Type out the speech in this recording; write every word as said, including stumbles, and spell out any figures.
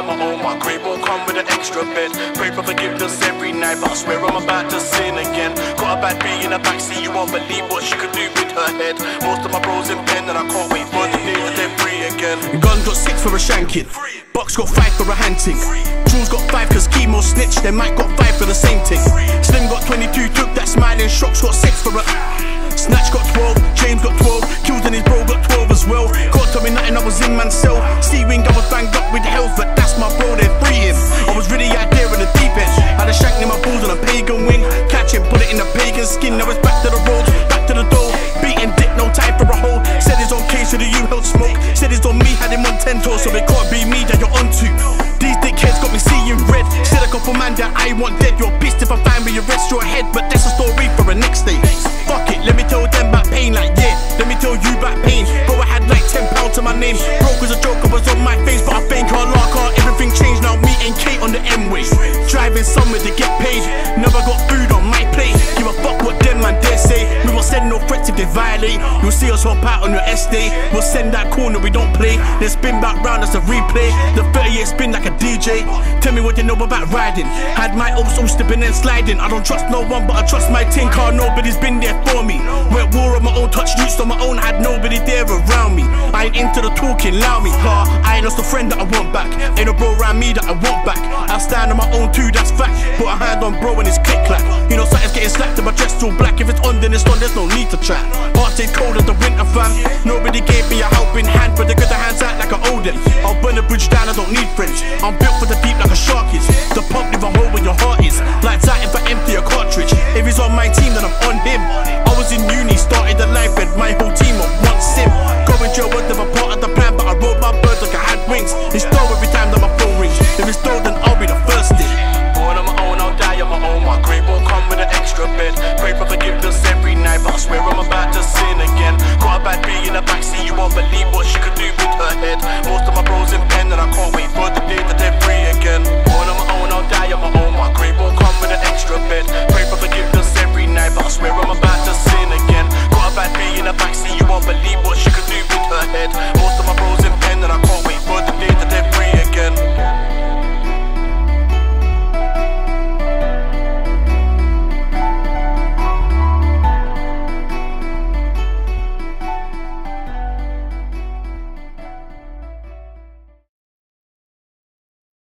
my own. My grave won't come with an extra bed. Pray for forgiveness every night, but I swear I'm about to sin again. Got a bad bee in the backseat, you won't believe what she could do with her head. Most of my bros in pen, and I can't wait for the day that they're free again. Gun got six for a shanking, Box got five for a hunting. Jules got five cause chemo snitched, then Mike got five for the same thing. Slim got twenty-two, took that smiling. Shocks got six for a Snatch got twelve, James got twelve, Kills and his bro got twelve as well. Can't tell me nothing, I was in man's cell. C-Wing, I was banged up with health, but that's my bro, they're free him. I was really out there in the deep end. Had a shank in my balls on a pagan wing. Catch him, put it in a pagan skin. Now it's back to the roads, back to the door. Beating dick, no time for a hole. Said it's on case, so the you held smoke. Said it's on me, had him on ten toes, so it can't be me that you're onto. These dickheads got me seeing red. Said a couple man that I want dead. You're pissed if I find me, you rest your head. But that's a story for the next day. Fuck it, let me tell them about pain, like yeah. Let me tell you about pain. Bro, I had like ten pounds to my name. Broke as a joke, I was on my face, but I think I'll lock out. Everything changed now, me and Kate on the M-way. Driving somewhere to get paid. Never got food on my plate. Give a fuck what them man dare say. We won't send no threats if they violate. You'll see us hop out on your S-Day. We'll send that corner, we don't play. Then spin back round as a replay. The thirty-eight spin like a D J. Tell me what you know about riding. Had my ops all slipping and sliding. I don't trust no one, but I trust my team, car nobody's been there for me. Went war on my own, touched roots on my own, had nobody there around me. I ain't into the talking, allow me, car. I ain't lost a friend that I want back. Ain't a bro around me that I want back. I stand on my own too, that's fact. Put a hand on bro and it's click clack. You know something's getting slapped and my dress all black. If it's on then it's on, there's no need to chat. Heart stayed cold as the winter fam. Nobody gave me a helping hand, but they got their hands out like I owe them. I'll burn the bridge down, I don't need friends. I'm built for the deep like a shark is. The pump leave a hole where your heart is. Lights out if I empty a cartridge. If he's on my team then I'm on him. I was in uni, started the life and my whole team on one sim. Going jail was never part of the plan, but I rode my birds like I had wings. It's dull every time